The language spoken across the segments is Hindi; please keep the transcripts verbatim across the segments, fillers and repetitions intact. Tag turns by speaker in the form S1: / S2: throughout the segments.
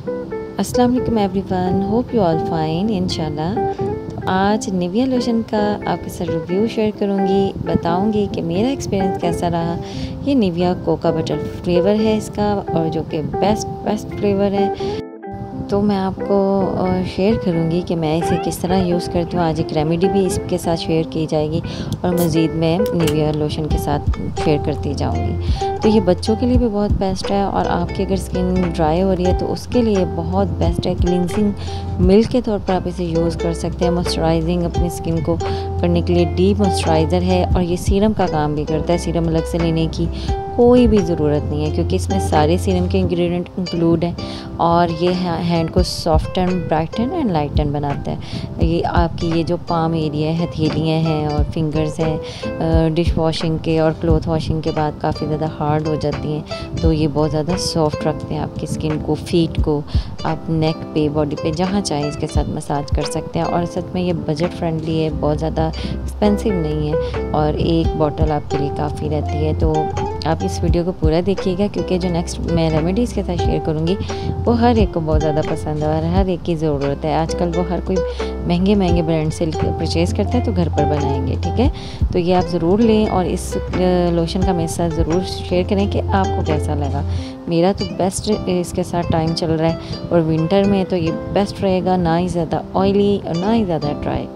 S1: अस्सलाम वालेकुम everyone, hope you all fine इंशाल्लाह। तो आज निविया लोशन का आपके साथ रिव्यू शेयर करूंगी, बताऊंगी कि मेरा एक्सपीरियंस कैसा रहा। ये निविया कोका बटर फ्लेवर है इसका, और जो कि बेस्ट बेस्ट फ्लेवर है। तो मैं आपको शेयर करूंगी कि मैं इसे किस तरह यूज़ करती हूँ। आज एक रेमेडी भी इसके साथ शेयर की जाएगी और मज़ीद मैं निविया लोशन के साथ शेयर करती जाऊंगी। तो ये बच्चों के लिए भी बहुत बेस्ट है, और आपकी अगर स्किन ड्राई हो रही है तो उसके लिए बहुत बेस्ट है। क्लिनजिंग मिल्क के तौर पर आप इसे यूज़ कर सकते हैं। मॉइस्चराइजिंग अपनी स्किन को करने के लिए डीप मॉइस्चराइज़र है, और ये सीरम का काम भी करता है। सीरम अलग से लेने की कोई भी ज़रूरत नहीं है, क्योंकि इसमें सारे सीरम के इंग्रेडिएंट इंक्लूड हैं, और ये हैंड को सॉफ्टन, ब्राइटन एंड लाइटन बनाता है। ये आपकी ये जो पाम एरिया है, हथेलियाँ हैं और फिंगर्स हैं, डिश वॉशिंग के और क्लॉथ वॉशिंग के बाद काफ़ी ज़्यादा हार्ड हो जाती हैं, तो ये बहुत ज़्यादा सॉफ्ट रखते हैं आपकी स्किन को। फीट को आप नेक पे, बॉडी पे, जहाँ चाहें इसके साथ मसाज कर सकते हैं। और सच में ये बजट फ्रेंडली है, बहुत ज़्यादा एक्सपेंसिव नहीं है, और एक बॉटल आपके लिए काफ़ी रहती है। तो आप इस वीडियो को पूरा देखिएगा, क्योंकि जो नेक्स्ट मैं रेमेडीज़ के साथ शेयर करूँगी वो हर एक को बहुत ज़्यादा पसंद है और हर एक की ज़रूरत है। आजकल वो हर कोई महंगे महंगे ब्रांड से परचेज़ करता है, तो घर पर बनाएंगे, ठीक है। तो ये आप ज़रूर लें, और इस लोशन का मेरे साथ ज़रूर शेयर करें कि आपको कैसा लगा। मेरा तो बेस्ट इसके साथ टाइम चल रहा है, और विंटर में तो ये बेस्ट रहेगा, ना ही ज़्यादा ऑयली और ना ही ज़्यादा ड्राई।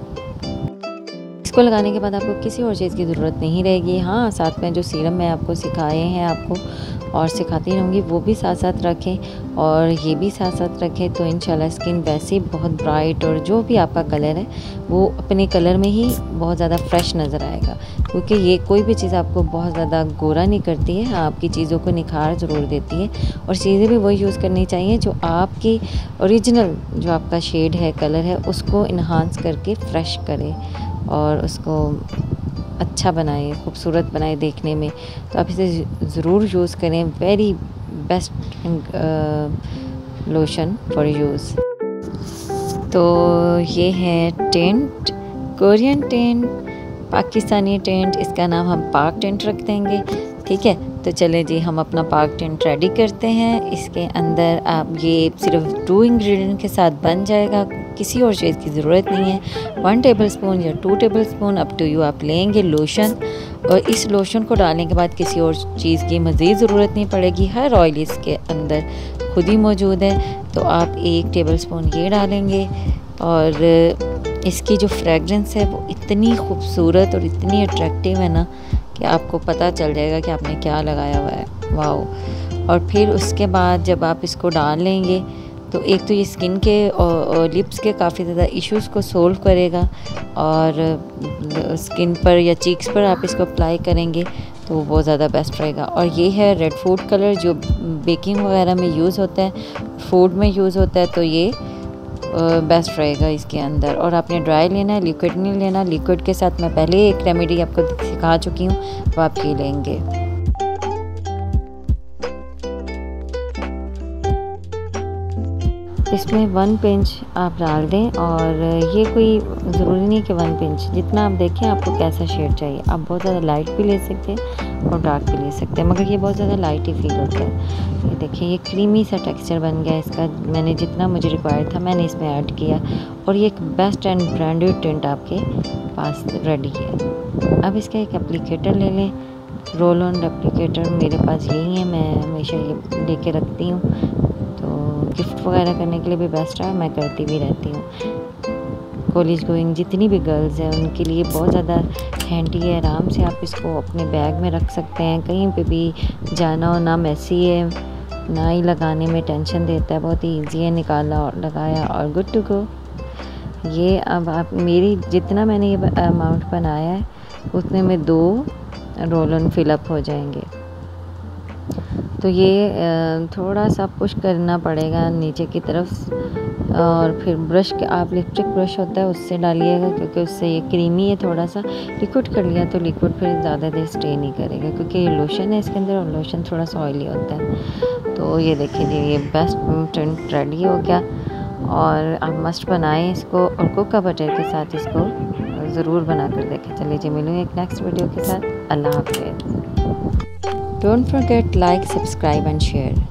S1: इसको लगाने के बाद आपको किसी और चीज़ की ज़रूरत नहीं रहेगी। हाँ, साथ में जो सीरम मैं आपको सिखाए हैं आपको और सिखाती रहूँगी, वो भी साथ साथ रखें, और ये भी साथ साथ रखें, तो इंशाल्लाह स्किन वैसे ही बहुत ब्राइट, और जो भी आपका कलर है वो अपने कलर में ही बहुत ज़्यादा फ्रेश नज़र आएगा। क्योंकि ये कोई भी चीज़ आपको बहुत ज़्यादा गोरा नहीं करती है, हाँ, आपकी चीज़ों को निखार ज़रूर देती है। और चीज़ें भी वही यूज़ करनी चाहिए जो आपकी ओरिजिनल, जो आपका शेड है, कलर है, उसको इन्हांस करके फ्रेश करे और उसको अच्छा बनाए, खूबसूरत बनाए देखने में। तो आप इसे ज़रूर यूज़ करें। Very best lotion for use. तो ये है tent, Korean tent, Pakistani tent. इसका नाम हम पाक टेंट रख देंगे, ठीक है। तो चले जी, हम अपना पाक टेंट रेडी करते हैं। इसके अंदर आप ये सिर्फ टू इंग्रेडिएंट के साथ बन जाएगा, किसी और चीज़ की ज़रूरत नहीं है। वन टेबल स्पून या two tablespoon up to you आप लेंगे लोशन, और इस लोशन को डालने के बाद किसी और चीज़ की मज़ीद ज़रूरत नहीं पड़ेगी। हर ऑयल इसके अंदर खुद ही मौजूद है। तो आप एक टेबल स्पून ये डालेंगे, और इसकी जो फ्रेगरेंस है वो इतनी खूबसूरत और इतनी अट्रैक्टिव है ना कि आपको पता चल जाएगा कि आपने क्या लगाया हुआ है। वाओ। और फिर उसके बाद जब आप इसको डाल लेंगे, तो एक तो ये स्किन के और लिप्स के काफ़ी ज़्यादा इश्यूज़ को सोल्व करेगा, और स्किन पर या चीक्स पर आप इसको अप्लाई करेंगे तो वो बहुत ज़्यादा बेस्ट रहेगा। और ये है रेड फूड कलर, जो बेकिंग वगैरह में यूज़ होता है, फूड में यूज़ होता है, तो ये बेस्ट रहेगा इसके अंदर। और आपने ड्राई लेना है, लिक्विड नहीं लेना। लिक्विड के साथ मैं पहले एक रेमेडी आपको सिखा चुकी हूँ, वो आप ये लेंगे। इसमें वन पिंच आप डाल दें, और ये कोई ज़रूरी नहीं कि वन पिंच, जितना आप देखें आपको कैसा शेड चाहिए। आप बहुत ज़्यादा लाइट भी ले सकते हैं और डार्क भी ले सकते हैं, मगर ये बहुत ज़्यादा लाइट ही फील होता है। ये देखिए, ये क्रीमी सा टेक्सचर बन गया इसका। मैंने जितना मुझे रिक्वायर्ड था मैंने इसमें ऐड किया, और ये एक बेस्ट एंड ब्रांडेड टेंट आपके पास रेडी है। अब इसका एक एप्लीकेटर ले लें, रोल ऑन एप्लीकेटर मेरे पास यही है, मैं हमेशा ये लेके रखती हूँ। गिफ्ट वगैरह करने के लिए भी बेस्ट है, मैं करती भी रहती हूँ। कॉलेज गोइंग जितनी भी गर्ल्स हैं उनके लिए बहुत ज़्यादा हैंडी है। आराम से आप इसको अपने बैग में रख सकते हैं, कहीं पे भी जाना हो, ना मैसी है, ना ही लगाने में टेंशन देता है, बहुत ही ईजी है। निकाला और लगाया और गुड टू गो। ये अब आप मेरी जितना मैंने ये अमाउंट बनाया है उतने में दो रोल ऑन फिलअप हो जाएंगे। तो ये थोड़ा सा पुश करना पड़ेगा नीचे की तरफ, और फिर ब्रश के आप इलेक्ट्रिक ब्रश होता है उससे डालिएगा, क्योंकि उससे ये क्रीमी है थोड़ा सा। लिक्विड कर लिया तो लिक्विड फिर ज़्यादा देर स्टे नहीं करेगा, क्योंकि ये लोशन है इसके अंदर, और लोशन थोड़ा सा ऑयली होता है। तो ये देखिए जी, ये बेस्ट टेंट रेडी हो गया, और आप मस्ट बनाएं इसको, और कोका बटर के साथ इसको ज़रूर बना कर देखें। चलिए जी, मिलूँगी एक नेक्स्ट वीडियो के साथ। अल्लाह हाफ़िज़। Don't forget like, subscribe and share.